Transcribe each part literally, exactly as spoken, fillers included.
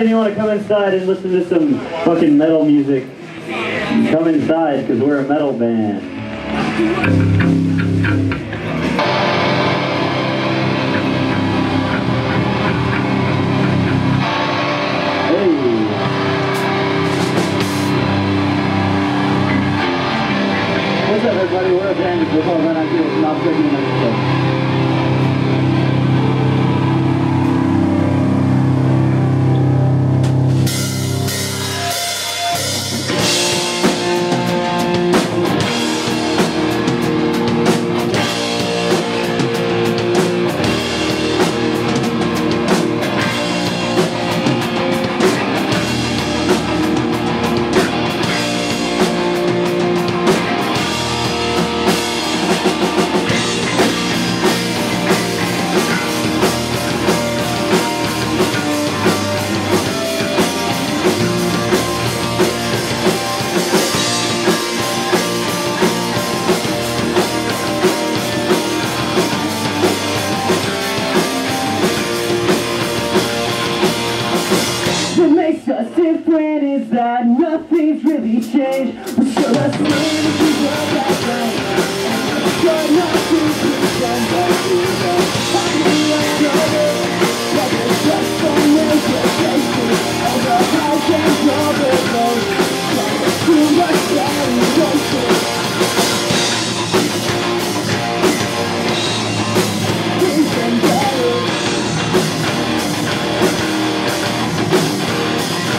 and you want to come inside and listen to some fucking metal music, come inside because we're a metal band. What's up, everybody? We're a band. We're called Run Out Here. Not breaking the different is that nothing's really changed. We're still the same as we were back then. But nothing different but you know. I knew I know it, but there's just some implications of the house and overload. But there's too much that emotion. Even better.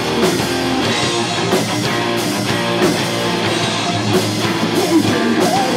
Even better.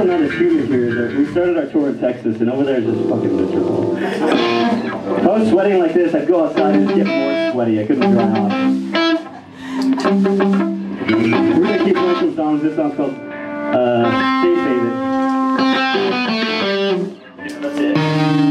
something on the studio here is that we started our tour in Texas, and over there is just fucking miserable. If I was sweating like this, I'd go outside and get more sweaty. I couldn't dry off. We're gonna keep playing some songs. This song's called uh, Stay Faded. Yeah, that's it.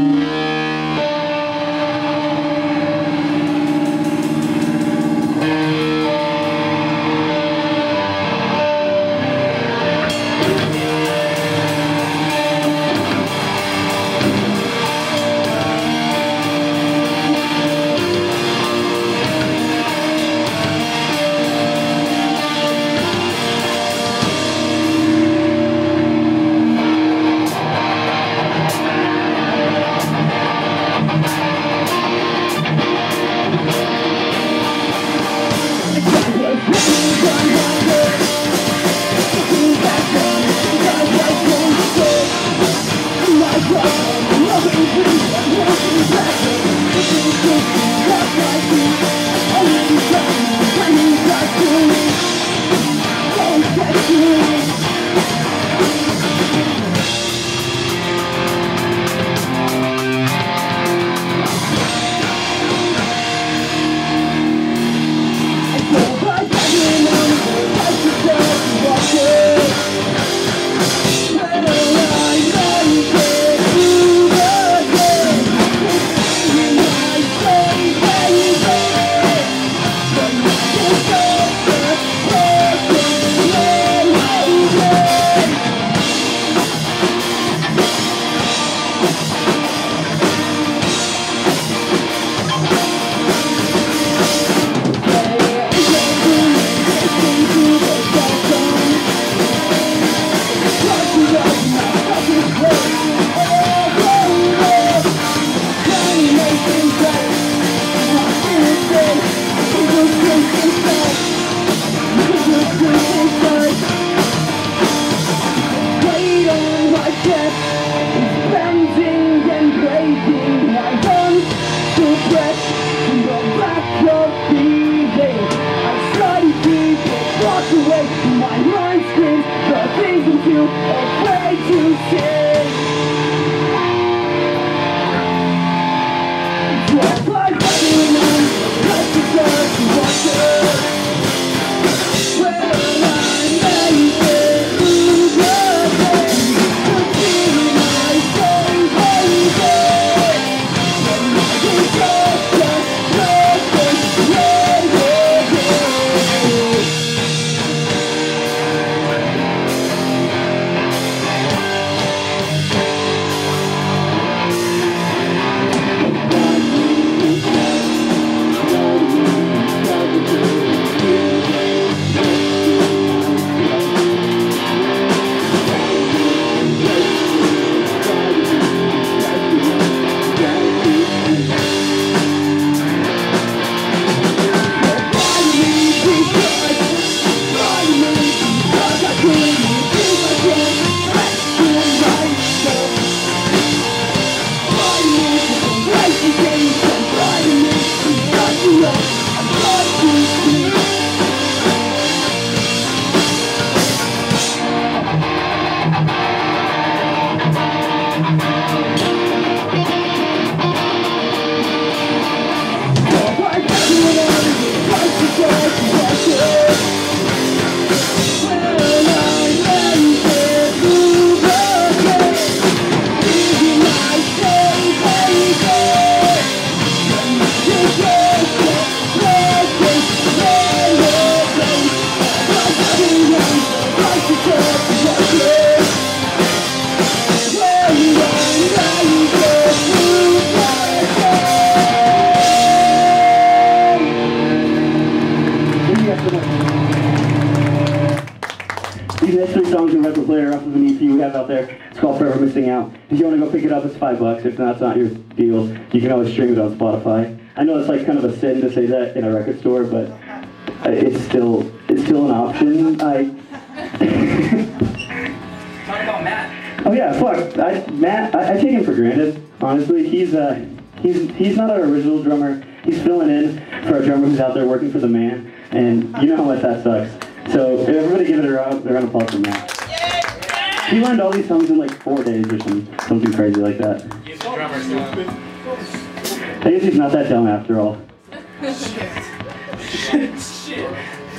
These next three songs are record player off of an E P we have out there. It's called Forever Missing Out. If you want to go pick it up, it's five bucks. If not, it's not your deal. You can always stream it on Spotify. I know it's like kind of a sin to say that in a record store, but it's still it's still an option. I Talk about Matt. Oh yeah, fuck. I, Matt, I, I take him for granted. Honestly, he's uh he's he's not our original drummer. He's filling in for a drummer who's out there working for the man, and you know how much that sucks. So everybody give it a round, a round of applause for Matt. He learned all these songs in like four days or some, something crazy like that. He's the drummer, so. I guess he's not that dumb after all. Shit. Shit. Shit.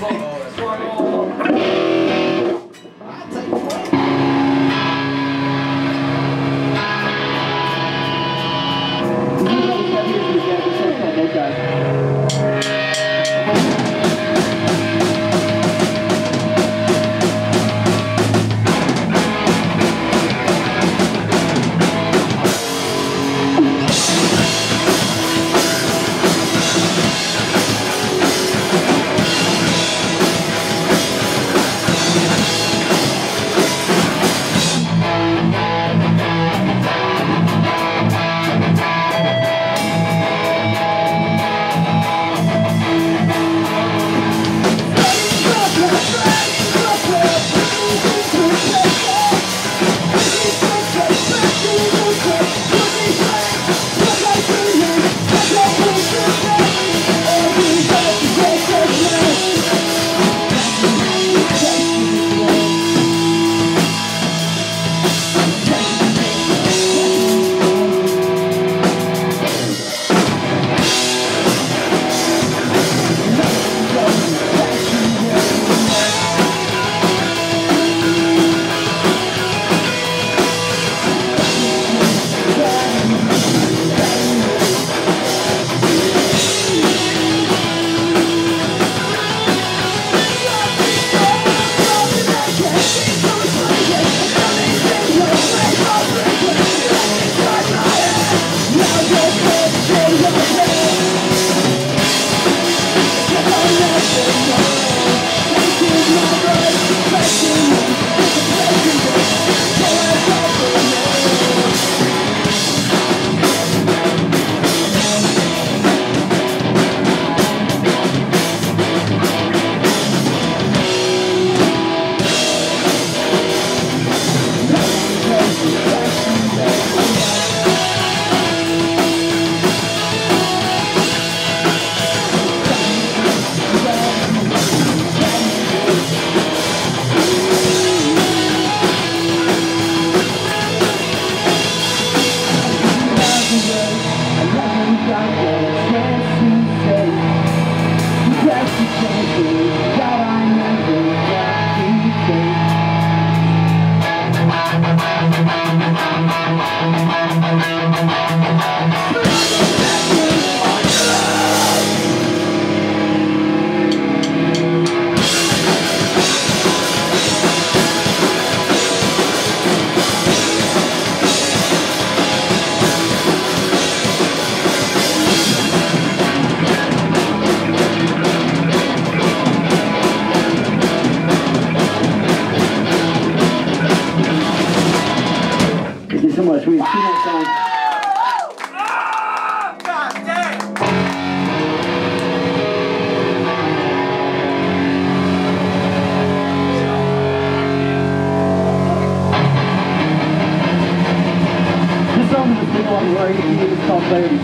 Thank you so much. We have two more songs. God damn! This song is a single on the right. It's called Clarity.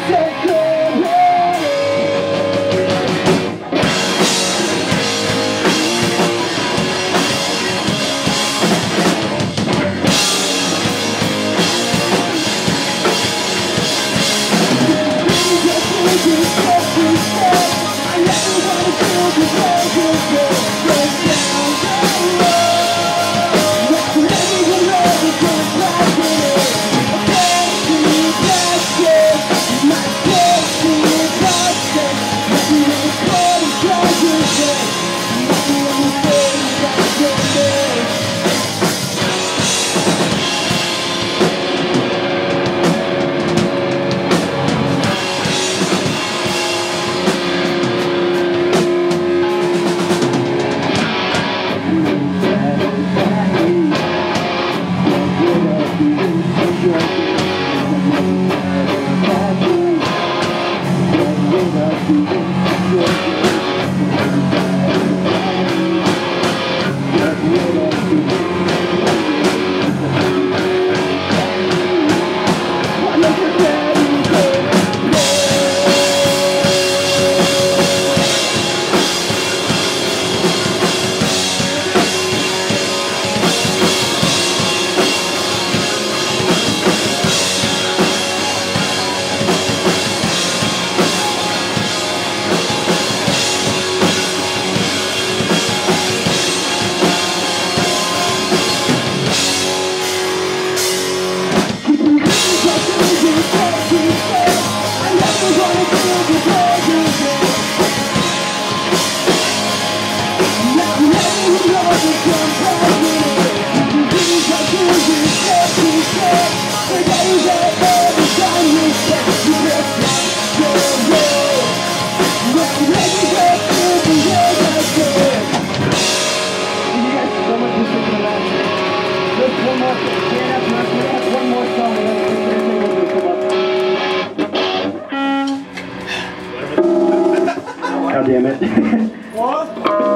God damn it. What?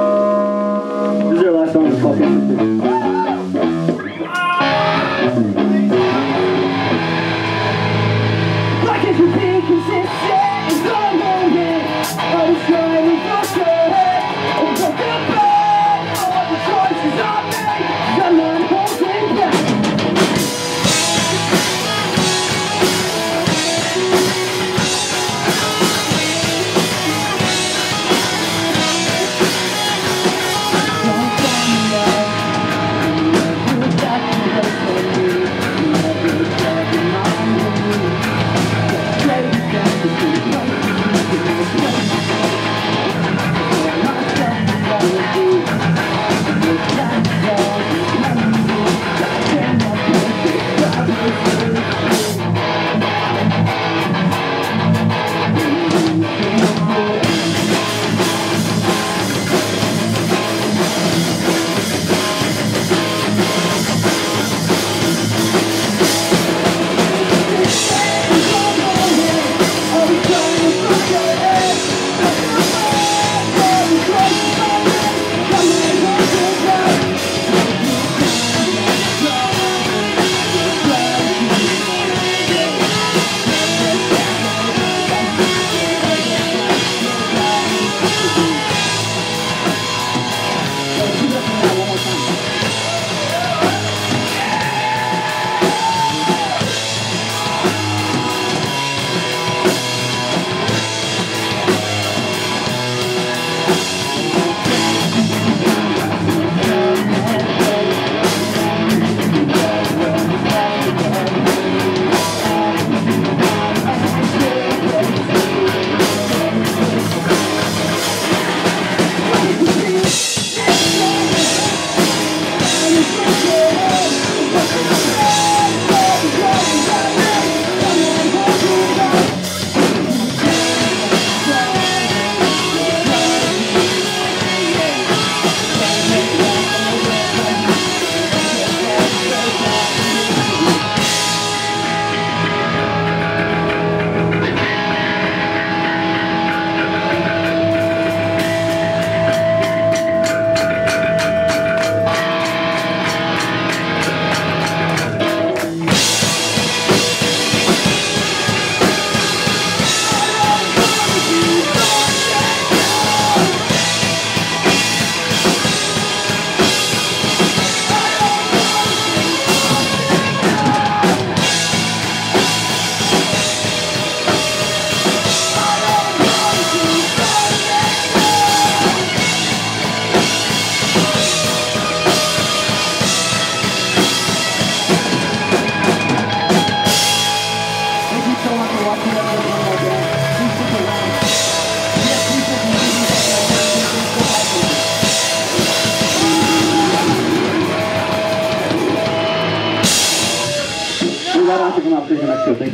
This is our last song. It's called Kansas. Why can't you be consistent in the moment? I was trying to push your head and talk about all the choices I made. I'm not holding back.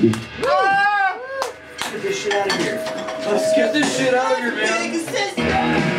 you. Ah! Get this shit out of here. Let's get this shit out of here, man.